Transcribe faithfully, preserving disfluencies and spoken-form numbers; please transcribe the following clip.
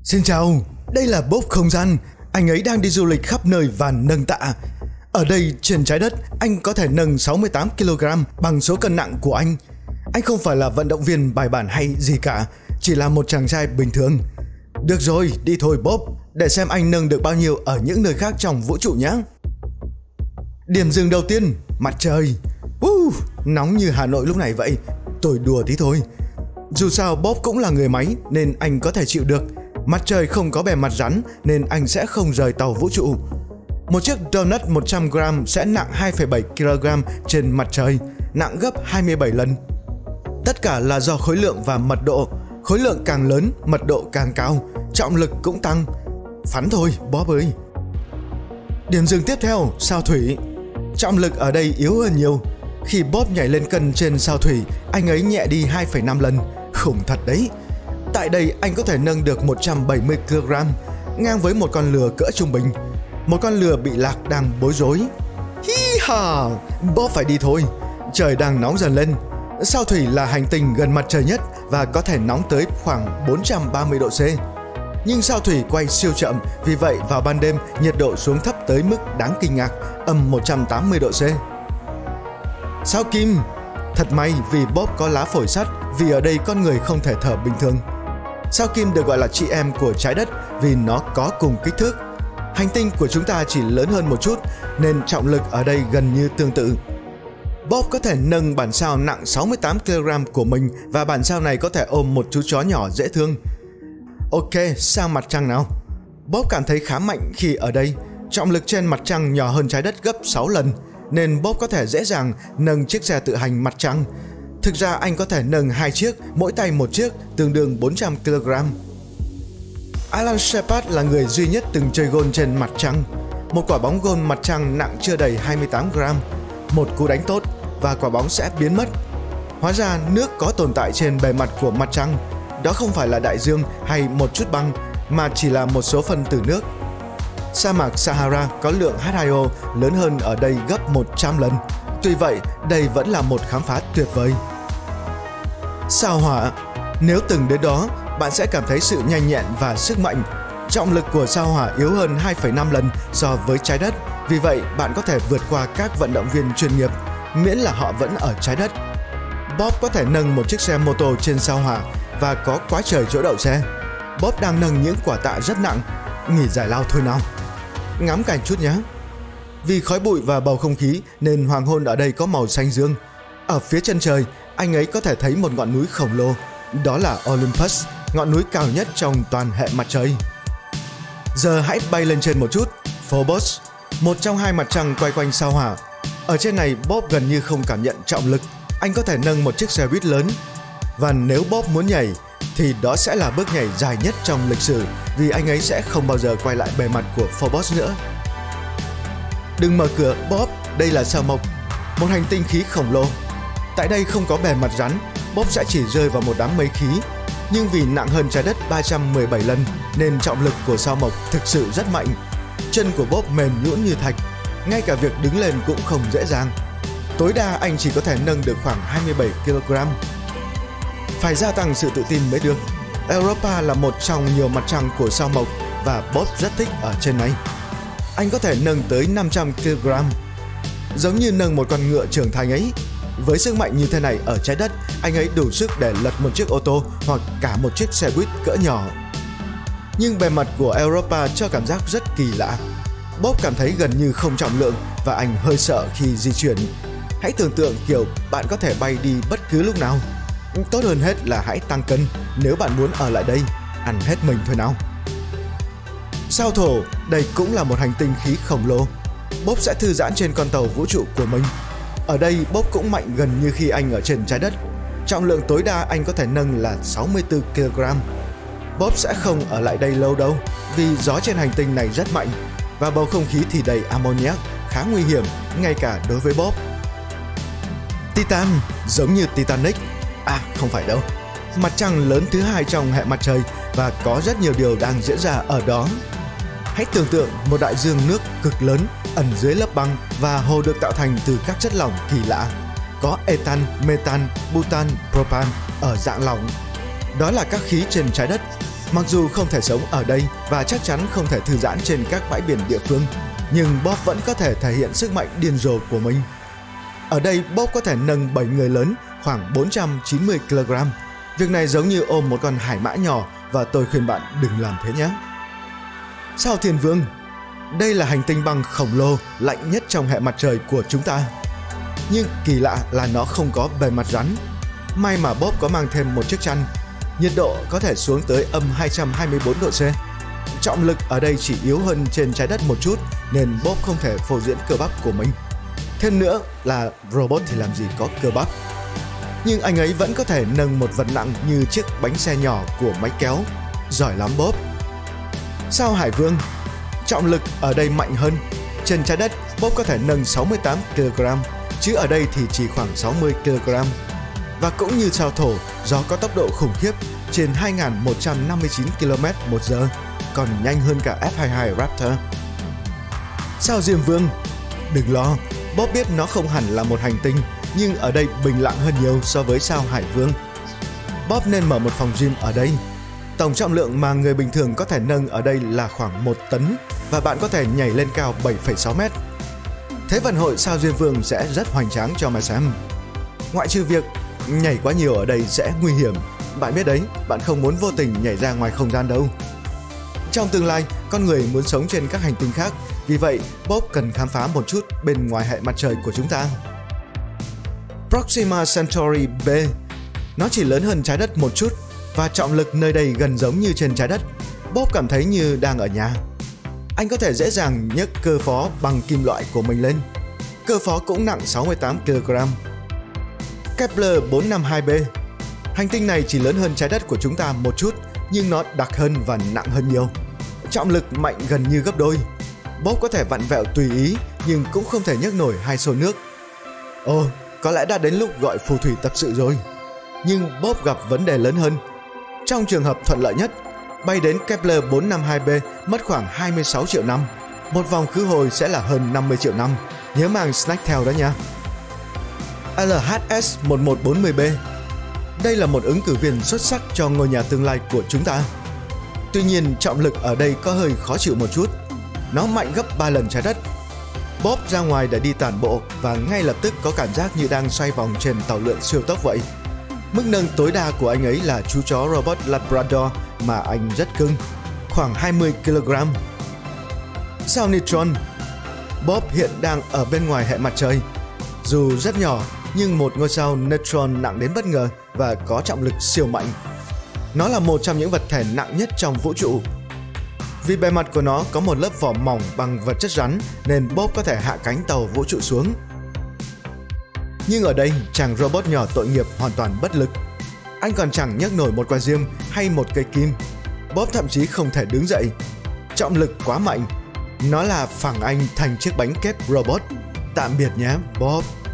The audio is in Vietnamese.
Xin chào, đây là Bob không gian. Anh ấy đang đi du lịch khắp nơi và nâng tạ. Ở đây trên trái đất, anh có thể nâng sáu mươi tám ki lô gam bằng số cân nặng của anh. Anh không phải là vận động viên bài bản hay gì cả, chỉ là một chàng trai bình thường. Được rồi, đi thôi Bob, để xem anh nâng được bao nhiêu ở những nơi khác trong vũ trụ nhé. Điểm dừng đầu tiên, mặt trời. uh, Nóng như Hà Nội lúc này vậy. Tôi đùa tí thôi. Dù sao Bob cũng là người máy nên anh có thể chịu được. Mặt trời không có bề mặt rắn nên anh sẽ không rời tàu vũ trụ. Một chiếc donut một trăm gam sẽ nặng hai phẩy bảy ki lô gam trên mặt trời, nặng gấp hai mươi bảy lần. Tất cả là do khối lượng và mật độ. Khối lượng càng lớn, mật độ càng cao, trọng lực cũng tăng. Phắn thôi Bob ơi. Điểm dừng tiếp theo, sao thủy. Trọng lực ở đây yếu hơn nhiều. Khi Bob nhảy lên cân trên sao thủy, anh ấy nhẹ đi hai phẩy năm lần. Khủng thật đấy. Tại đây anh có thể nâng được một trăm bảy mươi ki lô gam, ngang với một con lừa cỡ trung bình. Một con lừa bị lạc đang bối rối. Hi ha, Bob phải đi thôi. Trời đang nóng dần lên. Sao thủy là hành tinh gần mặt trời nhất và có thể nóng tới khoảng bốn trăm ba mươi độ C. Nhưng sao thủy quay siêu chậm, vì vậy vào ban đêm nhiệt độ xuống thấp tới mức đáng kinh ngạc, âm một trăm tám mươi độ C. Sao kim. Thật may vì Bob có lá phổi sắt, vì ở đây con người không thể thở bình thường. Sao kim được gọi là chị em của trái đất vì nó có cùng kích thước. Hành tinh của chúng ta chỉ lớn hơn một chút nên trọng lực ở đây gần như tương tự. Bob có thể nâng bản sao nặng sáu mươi tám ki lô gam của mình và bản sao này có thể ôm một chú chó nhỏ dễ thương. Ok, sang mặt trăng nào. Bob cảm thấy khá mạnh khi ở đây. Trọng lực trên mặt trăng nhỏ hơn trái đất gấp sáu lần nên Bob có thể dễ dàng nâng chiếc xe tự hành mặt trăng. Thực ra anh có thể nâng hai chiếc, mỗi tay một chiếc, tương đương bốn trăm ki lô gam. Alan Shepard là người duy nhất từng chơi golf trên mặt trăng. Một quả bóng golf mặt trăng nặng chưa đầy hai mươi tám gram. Một cú đánh tốt và quả bóng sẽ biến mất. Hóa ra nước có tồn tại trên bề mặt của mặt trăng. Đó không phải là đại dương hay một chút băng, mà chỉ là một số phân tử nước. Sa mạc Sahara có lượng H hai O lớn hơn ở đây gấp một trăm lần. Tuy vậy, đây vẫn là một khám phá tuyệt vời. Sao hỏa. Nếu từng đến đó, bạn sẽ cảm thấy sự nhanh nhẹn và sức mạnh. Trọng lực của sao hỏa yếu hơn hai phẩy năm lần so với trái đất. Vì vậy, bạn có thể vượt qua các vận động viên chuyên nghiệp, miễn là họ vẫn ở trái đất. Bob có thể nâng một chiếc xe mô tô trên sao hỏa và có quá trời chỗ đậu xe. Bob đang nâng những quả tạ rất nặng. Nghỉ giải lao thôi nào. Ngắm cảnh chút nhé. Vì khói bụi và bầu không khí nên hoàng hôn ở đây có màu xanh dương. Ở phía chân trời, anh ấy có thể thấy một ngọn núi khổng lồ. Đó là Olympus, ngọn núi cao nhất trong toàn hệ mặt trời. Giờ hãy bay lên trên một chút. Phobos, một trong hai mặt trăng quay quanh sao hỏa. Ở trên này Bob gần như không cảm nhận trọng lực. Anh có thể nâng một chiếc xe buýt lớn. Và nếu Bob muốn nhảy thì đó sẽ là bước nhảy dài nhất trong lịch sử, vì anh ấy sẽ không bao giờ quay lại bề mặt của Phobos nữa. Đừng mở cửa Bob, đây là sao Mộc, một hành tinh khí khổng lồ. Tại đây không có bề mặt rắn, Bob sẽ chỉ rơi vào một đám mây khí. Nhưng vì nặng hơn trái đất ba trăm mười bảy lần nên trọng lực của sao Mộc thực sự rất mạnh. Chân của Bob mềm nhũn như thạch, ngay cả việc đứng lên cũng không dễ dàng. Tối đa anh chỉ có thể nâng được khoảng hai mươi bảy ki lô gam. Phải gia tăng sự tự tin mới được. Europa là một trong nhiều mặt trăng của sao Mộc và Bob rất thích ở trên này. Anh có thể nâng tới năm trăm ki lô gam, giống như nâng một con ngựa trưởng thành ấy. Với sức mạnh như thế này ở trái đất, anh ấy đủ sức để lật một chiếc ô tô hoặc cả một chiếc xe buýt cỡ nhỏ. Nhưng bề mặt của Europa cho cảm giác rất kỳ lạ. Bob cảm thấy gần như không trọng lượng và anh hơi sợ khi di chuyển. Hãy tưởng tượng kiểu bạn có thể bay đi bất cứ lúc nào. Tốt hơn hết là hãy tăng cân nếu bạn muốn ở lại đây. Ăn hết mình thôi nào. Sao Thổ, đây cũng là một hành tinh khí khổng lồ. Bob sẽ thư giãn trên con tàu vũ trụ của mình. Ở đây Bob cũng mạnh gần như khi anh ở trên trái đất. Trọng lượng tối đa anh có thể nâng là sáu mươi tư ki lô gam. Bob sẽ không ở lại đây lâu đâu, vì gió trên hành tinh này rất mạnh và bầu không khí thì đầy ammoniac, khá nguy hiểm ngay cả đối với Bob. Titan, giống như Titanic. À, không phải đâu. Mặt trăng lớn thứ hai trong hệ mặt trời và có rất nhiều điều đang diễn ra ở đó. Hãy tưởng tượng một đại dương nước cực lớn ẩn dưới lớp băng và hồ được tạo thành từ các chất lỏng kỳ lạ. Có ethan, metan, butan, propan ở dạng lỏng. Đó là các khí trên trái đất. Mặc dù không thể sống ở đây và chắc chắn không thể thư giãn trên các bãi biển địa phương, nhưng Bob vẫn có thể thể hiện sức mạnh điên rồ của mình. Ở đây Bob có thể nâng bảy người lớn khoảng bốn trăm chín mươi ki lô gam. Việc này giống như ôm một con hải mã nhỏ và tôi khuyên bạn đừng làm thế nhé. Sao Thiên Vương. Đây là hành tinh băng khổng lồ lạnh nhất trong hệ mặt trời của chúng ta. Nhưng kỳ lạ là nó không có bề mặt rắn. May mà Bob có mang thêm một chiếc chăn. Nhiệt độ có thể xuống tới âm hai trăm hai mươi bốn độ C. Trọng lực ở đây chỉ yếu hơn trên trái đất một chút nên Bob không thể phô diễn cơ bắp của mình. Thêm nữa là robot thì làm gì có cơ bắp. Nhưng anh ấy vẫn có thể nâng một vật nặng như chiếc bánh xe nhỏ của máy kéo. Giỏi lắm Bob. Sao Hải Vương. Trọng lực ở đây mạnh hơn. Trên trái đất Bob có thể nâng sáu mươi tám ki lô gam, chứ ở đây thì chỉ khoảng sáu mươi ki lô gam. Và cũng như sao Thổ, gió có tốc độ khủng khiếp trên hai nghìn một trăm năm mươi chín ki lô mét một giờ, còn nhanh hơn cả F hai mươi hai Raptor. Sao Diêm Vương. Đừng lo, Bob biết nó không hẳn là một hành tinh, nhưng ở đây bình lặng hơn nhiều so với sao Hải Vương. Bob nên mở một phòng gym ở đây. Tổng trọng lượng mà người bình thường có thể nâng ở đây là khoảng một tấn và bạn có thể nhảy lên cao bảy phẩy sáu mét. Thế vận hội sao Diêm Vương sẽ rất hoành tráng cho mà xem. Ngoại trừ việc nhảy quá nhiều ở đây sẽ nguy hiểm. Bạn biết đấy, bạn không muốn vô tình nhảy ra ngoài không gian đâu. Trong tương lai, con người muốn sống trên các hành tinh khác, vì vậy Bob cần khám phá một chút bên ngoài hệ mặt trời của chúng ta. Proxima Centauri B. Nó chỉ lớn hơn trái đất một chút và trọng lực nơi đây gần giống như trên trái đất. Bob cảm thấy như đang ở nhà. Anh có thể dễ dàng nhấc cơ phó bằng kim loại của mình lên. Cơ phó cũng nặng sáu mươi tám ki lô gam. Kepler bốn năm hai b. Hành tinh này chỉ lớn hơn trái đất của chúng ta một chút, nhưng nó đặc hơn và nặng hơn nhiều. Trọng lực mạnh gần như gấp đôi. Bob có thể vặn vẹo tùy ý, nhưng cũng không thể nhấc nổi hai xô nước. Ồ, có lẽ đã đến lúc gọi phù thủy tập sự rồi. Nhưng Bob gặp vấn đề lớn hơn. Trong trường hợp thuận lợi nhất, bay đến Kepler bốn năm hai b mất khoảng hai mươi sáu triệu năm. Một vòng khứ hồi sẽ là hơn năm mươi triệu năm. Nhớ mang snack theo đó nha. L H S một một bốn không b. Đây là một ứng cử viên xuất sắc cho ngôi nhà tương lai của chúng ta. Tuy nhiên, trọng lực ở đây có hơi khó chịu một chút. Nó mạnh gấp ba lần trái đất. Bob ra ngoài để đi tản bộ và ngay lập tức có cảm giác như đang xoay vòng trên tàu lượn siêu tốc vậy. Mức nâng tối đa của anh ấy là chú chó robot Labrador mà anh rất cưng, khoảng hai mươi ki lô gam. Sao Neutron. Bob hiện đang ở bên ngoài hệ mặt trời. Dù rất nhỏ, nhưng một ngôi sao neutron nặng đến bất ngờ và có trọng lực siêu mạnh. Nó là một trong những vật thể nặng nhất trong vũ trụ. Vì bề mặt của nó có một lớp vỏ mỏng bằng vật chất rắn nên Bob có thể hạ cánh tàu vũ trụ xuống. Nhưng ở đây, chàng robot nhỏ tội nghiệp hoàn toàn bất lực. Anh còn chẳng nhấc nổi một quả diêm hay một cây kim. Bob thậm chí không thể đứng dậy. Trọng lực quá mạnh. Nó là phẳng anh thành chiếc bánh kép robot. Tạm biệt nhé, Bob.